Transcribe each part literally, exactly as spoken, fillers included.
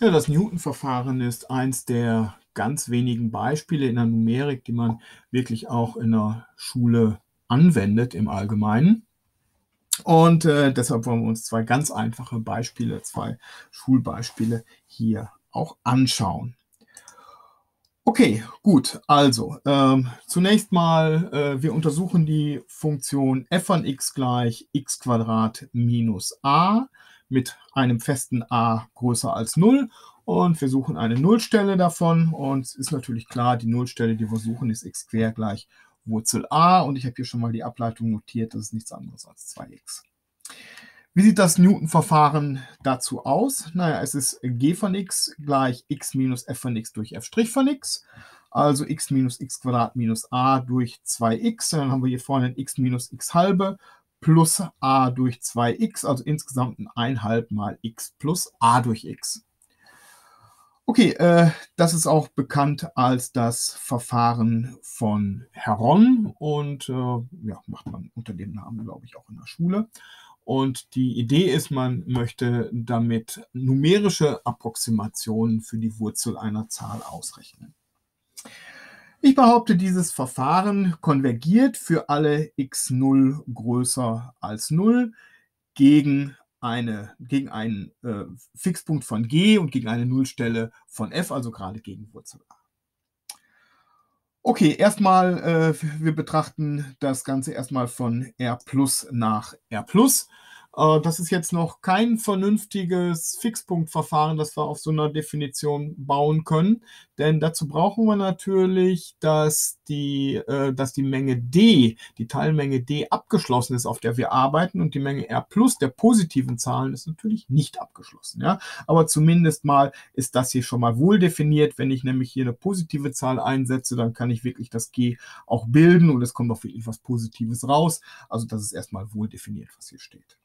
Ja, das Newton-Verfahren ist eins der ganz wenigen Beispiele in der Numerik, die man wirklich auch in der Schule anwendet im Allgemeinen. Und äh, deshalb wollen wir uns zwei ganz einfache Beispiele, zwei Schulbeispiele hier auch anschauen. Okay, gut, also ähm, zunächst mal, äh, wir untersuchen die Funktion f von x gleich x Quadrat minus a mit einem festen a größer als null und wir suchen eine Nullstelle davon und es ist natürlich klar, die Nullstelle, die wir suchen, ist x quer gleich Wurzel a und ich habe hier schon mal die Ableitung notiert, das ist nichts anderes als zwei x. Wie sieht das Newton-Verfahren dazu aus? Naja, es ist g von x gleich x minus f von x durch f' von x. Also x minus x Quadrat minus a durch zwei x. Dann haben wir hier vorne x minus x halbe plus a durch zwei x. Also insgesamt ein eins halb mal x plus a durch x. Okay, äh, das ist auch bekannt als das Verfahren von Heron und äh, ja, macht man unter dem Namen, glaube ich, auch in der Schule. Und die Idee ist, man möchte damit numerische Approximationen für die Wurzel einer Zahl ausrechnen. Ich behaupte, dieses Verfahren konvergiert für alle x null größer als null gegen, eine, gegen einen äh, Fixpunkt von g und gegen eine Nullstelle von f, also gerade gegen Wurzel a. Okay, erstmal, äh, wir betrachten das Ganze erstmal von R plus nach R plus. Äh, das ist jetzt noch kein vernünftiges Fixpunktverfahren, das wir auf so einer Definition bauen können, denn dazu brauchen wir natürlich, dass die, äh, dass die Menge D, die Teilmenge D abgeschlossen ist, auf der wir arbeiten, und die Menge R plus der positiven Zahlen ist natürlich nicht abgeschlossen. Ja? Aber zumindest mal ist das hier schon mal wohl definiert. Wenn ich nämlich hier eine positive Zahl einsetze, dann kann ich wirklich das G auch bilden und es kommt auch wirklich was Positives raus. Also das ist erstmal wohl definiert, was hier steht.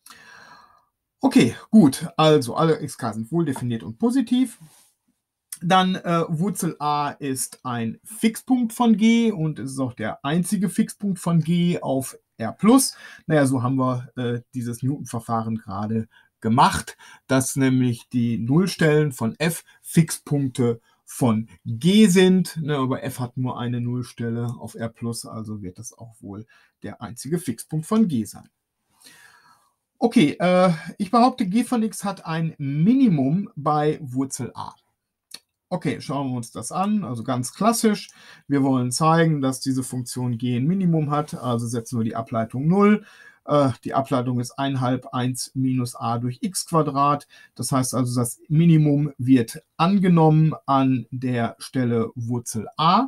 Okay, gut, also alle xk sind wohl definiert und positiv. Dann äh, Wurzel a ist ein Fixpunkt von g und es ist auch der einzige Fixpunkt von g auf R plus. Naja, so haben wir äh, dieses Newton-Verfahren gerade gemacht, dass nämlich die Nullstellen von f Fixpunkte von g sind. Ne, aber f hat nur eine Nullstelle auf R plus, also wird das auch wohl der einzige Fixpunkt von g sein. Okay, äh, ich behaupte, g von x hat ein Minimum bei Wurzel a. Okay, schauen wir uns das an. Also ganz klassisch. Wir wollen zeigen, dass diese Funktion g ein Minimum hat. Also setzen wir die Ableitung null. Äh, die Ableitung ist eins halb eins minus a durch x Quadrat. Das heißt also, das Minimum wird angenommen an der Stelle Wurzel a.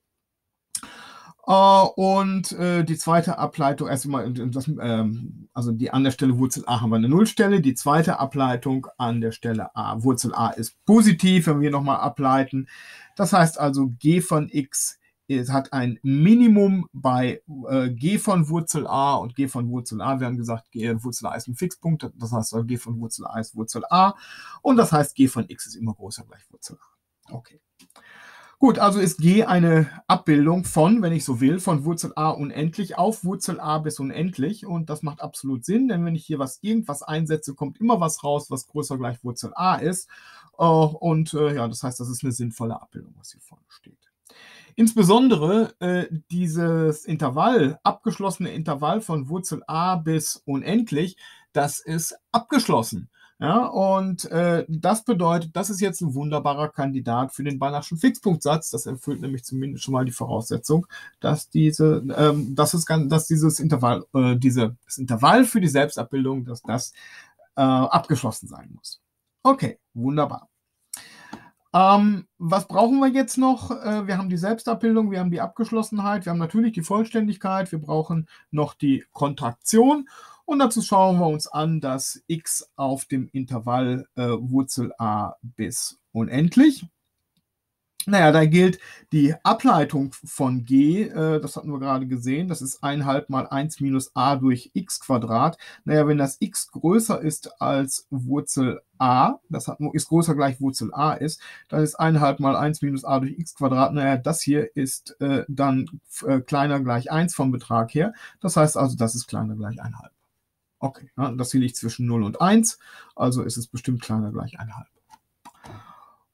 Uh, und äh, die zweite Ableitung, erstmal, das, ähm, also die an der Stelle Wurzel a haben wir eine Nullstelle. Die zweite Ableitung an der Stelle a, Wurzel a ist positiv, wenn wir nochmal ableiten. Das heißt also, g von x ist, hat ein Minimum bei äh, g von Wurzel a und g von Wurzel a. Wir haben gesagt, g, Wurzel a ist ein Fixpunkt, das heißt, g von Wurzel a ist Wurzel a. Und das heißt, g von x ist immer größer gleich Wurzel a. Okay. Gut, also ist g eine Abbildung von, wenn ich so will, von Wurzel a unendlich auf Wurzel a bis unendlich. Und das macht absolut Sinn, denn wenn ich hier was irgendwas einsetze, kommt immer was raus, was größer gleich Wurzel a ist. Und ja, das heißt, das ist eine sinnvolle Abbildung, was hier vorne steht. Insbesondere äh, dieses Intervall, abgeschlossene Intervall von Wurzel a bis unendlich, das ist abgeschlossen. Ja, und äh, das bedeutet, das ist jetzt ein wunderbarer Kandidat für den Banachschen Fixpunktsatz. Das erfüllt nämlich zumindest schon mal die Voraussetzung, dass, diese, ähm, dass, es, dass dieses Intervall, äh, diese, das Intervall für die Selbstabbildung, dass das äh, abgeschlossen sein muss. Okay, wunderbar. Ähm, was brauchen wir jetzt noch? Äh, wir haben die Selbstabbildung, wir haben die Abgeschlossenheit, wir haben natürlich die Vollständigkeit, wir brauchen noch die Kontraktion. Und dazu schauen wir uns an, dass x auf dem Intervall äh, Wurzel a bis unendlich. Naja, da gilt die Ableitung von g, äh, das hatten wir gerade gesehen, das ist eins halb mal eins minus a durch x Quadrat. Naja, wenn das x größer ist als Wurzel a, das hat, ist größer gleich Wurzel a ist, dann ist eins halb mal eins minus a durch x Quadrat. Naja, das hier ist äh, dann äh, kleiner gleich eins vom Betrag her. Das heißt also, das ist kleiner gleich eins halb. Okay, ja, das hier liegt zwischen null und eins, also ist es bestimmt kleiner gleich eins halb.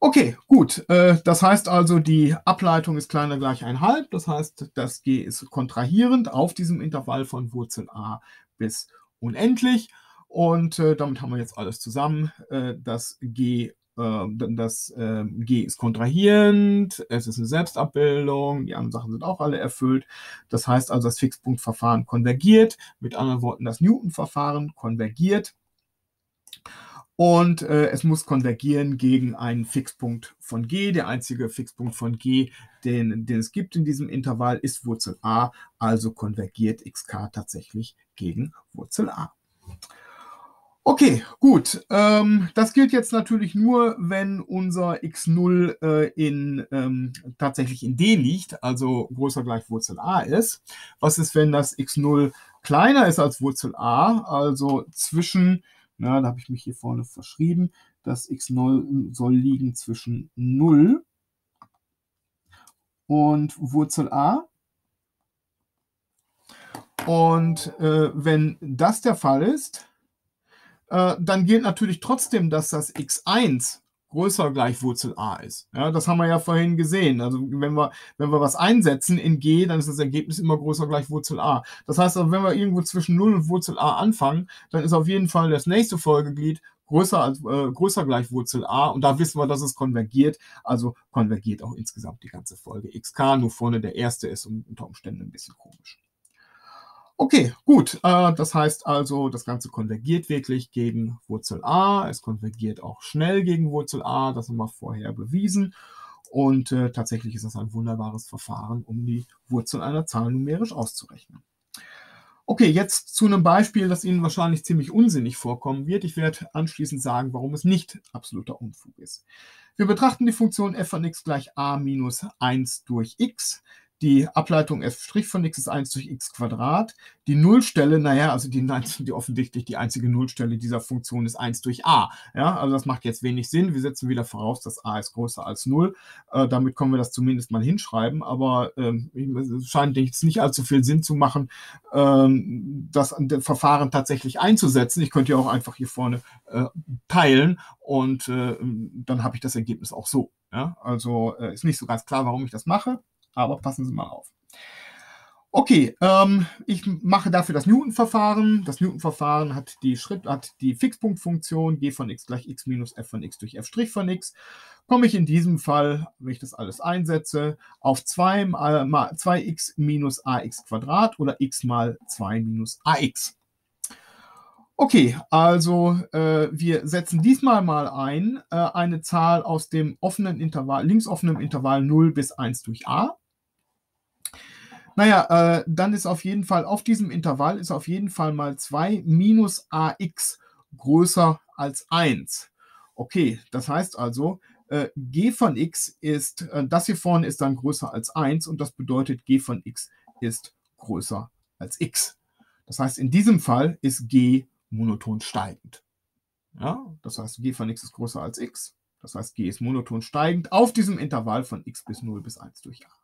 Okay, gut. Äh, das heißt also, die Ableitung ist kleiner gleich eins Komma fünf. Das heißt, das G ist kontrahierend auf diesem Intervall von Wurzel a bis unendlich. Und äh, damit haben wir jetzt alles zusammen. Äh, das G, äh, das äh, G ist kontrahierend, es ist eine Selbstabbildung, die anderen Sachen sind auch alle erfüllt. Das heißt also, das Fixpunktverfahren konvergiert. Mit anderen Worten, das Newton-Verfahren konvergiert. Und äh, es muss konvergieren gegen einen Fixpunkt von G. Der einzige Fixpunkt von G, den, den es gibt in diesem Intervall, ist Wurzel a. Also konvergiert X K tatsächlich gegen Wurzel a. Okay, gut. Ähm, das gilt jetzt natürlich nur, wenn unser x null äh, in, ähm, tatsächlich in D liegt, also größer gleich Wurzel a ist. Was ist, wenn das x null kleiner ist als Wurzel a, also zwischen, na, da habe ich mich hier vorne verschrieben, das x null soll liegen zwischen null und Wurzel a. Und äh, wenn das der Fall ist, äh, dann gilt natürlich trotzdem, dass das x eins größer gleich Wurzel a ist. Ja, das haben wir ja vorhin gesehen. Also wenn wir, wenn wir was einsetzen in G, dann ist das Ergebnis immer größer gleich Wurzel a. Das heißt, wenn wir irgendwo zwischen null und Wurzel a anfangen, dann ist auf jeden Fall das nächste Folgeglied größer, als, äh, größer gleich Wurzel a. Und da wissen wir, dass es konvergiert. Also konvergiert auch insgesamt die ganze Folge xk, nur vorne der erste ist und unter Umständen ein bisschen komisch. Okay, gut. Äh, das heißt also, das Ganze konvergiert wirklich gegen Wurzel a. Es konvergiert auch schnell gegen Wurzel a. Das haben wir vorher bewiesen. Und äh, tatsächlich ist das ein wunderbares Verfahren, um die Wurzel einer Zahl numerisch auszurechnen. Okay, jetzt zu einem Beispiel, das Ihnen wahrscheinlich ziemlich unsinnig vorkommen wird. Ich werde anschließend sagen, warum es nicht absoluter Unfug ist. Wir betrachten die Funktion f von x gleich a minus eins durch x. Die Ableitung f' von x ist eins durch x Quadrat. Die Nullstelle, naja, also die, die offensichtlich die einzige Nullstelle dieser Funktion ist eins durch a. Ja, also das macht jetzt wenig Sinn. Wir setzen wieder voraus, dass a ist größer als null. Äh, damit können wir das zumindest mal hinschreiben. Aber ähm, es scheint jetzt nicht allzu viel Sinn zu machen, ähm, das Verfahren tatsächlich einzusetzen. Ich könnte ja auch einfach hier vorne äh, teilen und äh, dann habe ich das Ergebnis auch so. Ja? Also äh, ist nicht so ganz klar, warum ich das mache. Aber passen Sie mal auf. Okay, ähm, ich mache dafür das Newton-Verfahren. Das Newton-Verfahren hat die Schritt, hat die Fixpunktfunktion g von x gleich x minus f von x durch f' von x. Komme ich in diesem Fall, wenn ich das alles einsetze, auf zwei x minus ax Quadrat oder x mal zwei minus ax. Okay, also äh, wir setzen diesmal mal ein äh, eine Zahl aus dem offenen Intervall, linksoffenen Intervall null bis eins durch a. Naja, äh, dann ist auf jeden Fall, auf diesem Intervall ist auf jeden Fall mal zwei minus ax größer als eins. Okay, das heißt also, äh, g von x ist, äh, das hier vorne ist dann größer als eins und das bedeutet, g von x ist größer als x. Das heißt, in diesem Fall ist g monoton steigend. Ja, das heißt, g von x ist größer als x. Das heißt, g ist monoton steigend auf diesem Intervall von x bis null bis eins durch a.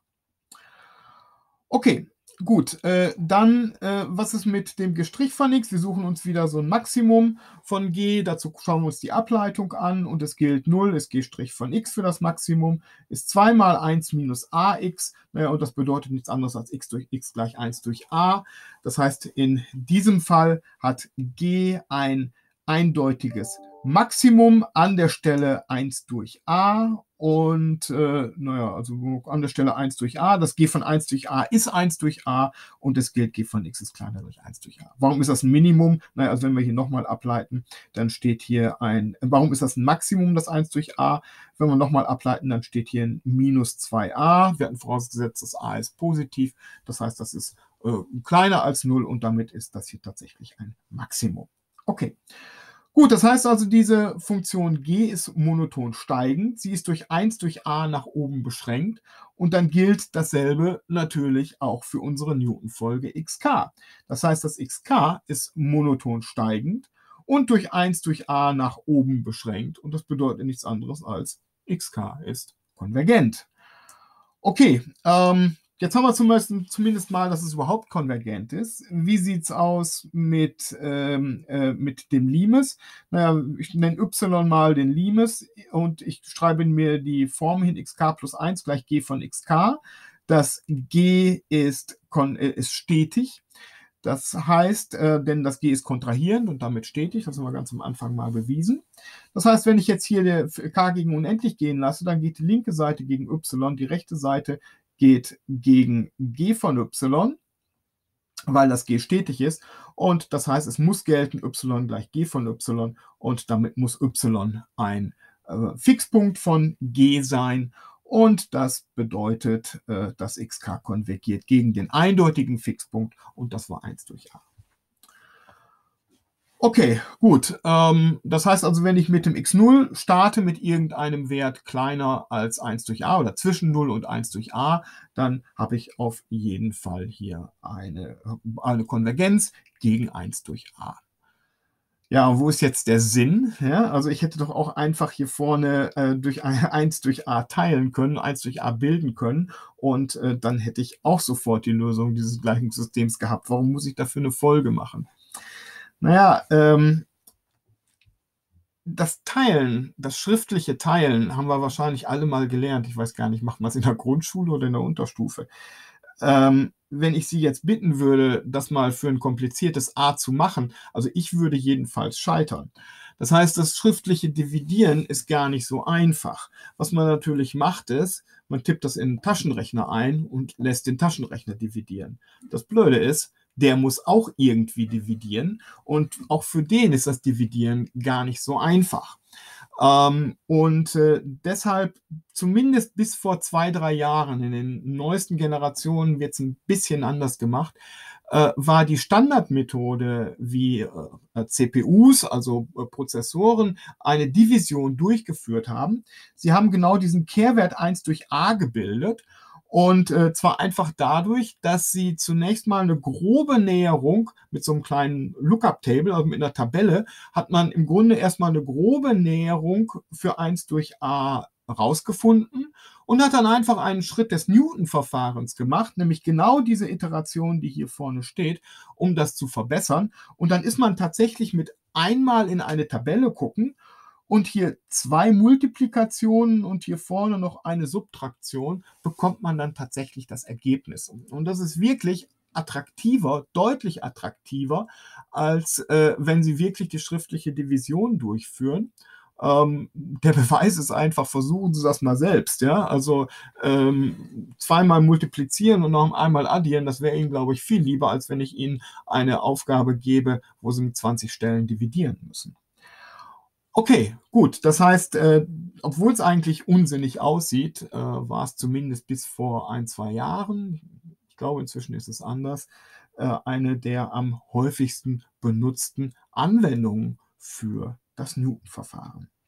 Okay, gut. Äh, dann, äh, was ist mit dem Gestrich von x? Wir suchen uns wieder so ein Maximum von g. Dazu schauen wir uns die Ableitung an und es gilt null, ist g' von x für das Maximum, ist zwei mal eins minus ax. Naja, und das bedeutet nichts anderes als x durch x gleich eins durch a. Das heißt, in diesem Fall hat g ein eindeutiges Maximum an der Stelle eins durch a und äh, naja, also an der Stelle eins durch a. Das g von eins durch a ist eins durch a und es gilt, g von x ist kleiner durch eins durch a. Warum ist das ein Minimum? Naja, also wenn wir hier nochmal ableiten, dann steht hier ein, warum ist das ein Maximum, das eins durch a? Wenn wir nochmal ableiten, dann steht hier ein minus zwei a. Wir hatten vorausgesetzt, das a ist positiv. Das heißt, das ist äh, kleiner als null und damit ist das hier tatsächlich ein Maximum. Okay. Gut, das heißt also, diese Funktion g ist monoton steigend. Sie ist durch eins durch a nach oben beschränkt. Und dann gilt dasselbe natürlich auch für unsere Newton-Folge xk. Das heißt, das xk ist monoton steigend und durch eins durch a nach oben beschränkt. Und das bedeutet nichts anderes als xk ist konvergent. Okay, ähm, Jetzt haben wir zumindest, zumindest mal, dass es überhaupt konvergent ist. Wie sieht es aus mit, ähm, äh, mit dem Limes? Naja, ich nenne y mal den Limes und ich schreibe mir die Form hin xk plus eins gleich g von xk. Das g ist, kon äh, ist stetig. Das heißt, äh, denn das g ist kontrahierend und damit stetig. Das haben wir ganz am Anfang mal bewiesen. Das heißt, wenn ich jetzt hier k gegen unendlich gehen lasse, dann geht die linke Seite gegen y, die rechte Seite geht gegen g von y, weil das g stetig ist. Und das heißt, es muss gelten y gleich g von y und damit muss y ein äh, Fixpunkt von g sein. Und das bedeutet, äh, dass xk konvergiert gegen den eindeutigen Fixpunkt und das war eins durch a. Okay, gut. Ähm, das heißt also, wenn ich mit dem x null starte mit irgendeinem Wert kleiner als eins durch a oder zwischen null und eins durch a, dann habe ich auf jeden Fall hier eine, eine Konvergenz gegen eins durch a. Ja, wo ist jetzt der Sinn? Ja, also ich hätte doch auch einfach hier vorne äh, durch eins durch a teilen können, eins durch a bilden können und äh, dann hätte ich auch sofort die Lösung dieses Gleichungssystems gehabt. Warum muss ich dafür eine Folge machen? Naja, ähm, das Teilen, das schriftliche Teilen haben wir wahrscheinlich alle mal gelernt. Ich weiß gar nicht, macht man es in der Grundschule oder in der Unterstufe? Ähm, wenn ich Sie jetzt bitten würde, das mal für ein kompliziertes a zu machen, also ich würde jedenfalls scheitern. Das heißt, das schriftliche Dividieren ist gar nicht so einfach. Was man natürlich macht, ist, man tippt das in den Taschenrechner ein und lässt den Taschenrechner dividieren. Das Blöde ist, der muss auch irgendwie dividieren und auch für den ist das Dividieren gar nicht so einfach. Ähm, und äh, deshalb, zumindest bis vor zwei, drei Jahren, in den neuesten Generationen wird es ein bisschen anders gemacht, äh, war die Standardmethode, wie äh, C P Us, also äh, Prozessoren, eine Division durchgeführt haben. Sie haben genau diesen Kehrwert eins durch a gebildet. Und äh, zwar einfach dadurch, dass sie zunächst mal eine grobe Näherung mit so einem kleinen Lookup-Table, also mit einer Tabelle, hat man im Grunde erstmal eine grobe Näherung für eins durch a rausgefunden und hat dann einfach einen Schritt des Newton-Verfahrens gemacht, nämlich genau diese Iteration, die hier vorne steht, um das zu verbessern. Und dann ist man tatsächlich mit einmal in eine Tabelle gucken und hier zwei Multiplikationen und hier vorne noch eine Subtraktion, bekommt man dann tatsächlich das Ergebnis. Und das ist wirklich attraktiver, deutlich attraktiver, als äh, wenn Sie wirklich die schriftliche Division durchführen. Ähm, der Beweis ist einfach, versuchen Sie das mal selbst. Ja? Also ähm, zweimal multiplizieren und noch einmal addieren, das wäre Ihnen, glaube ich, viel lieber, als wenn ich Ihnen eine Aufgabe gebe, wo Sie mit zwanzig Stellen dividieren müssen. Okay, gut. Das heißt, äh, obwohl es eigentlich unsinnig aussieht, äh, war es zumindest bis vor ein, zwei Jahren, ich glaube, inzwischen ist es anders, äh, eine der am häufigsten benutzten Anwendungen für das Newton-Verfahren.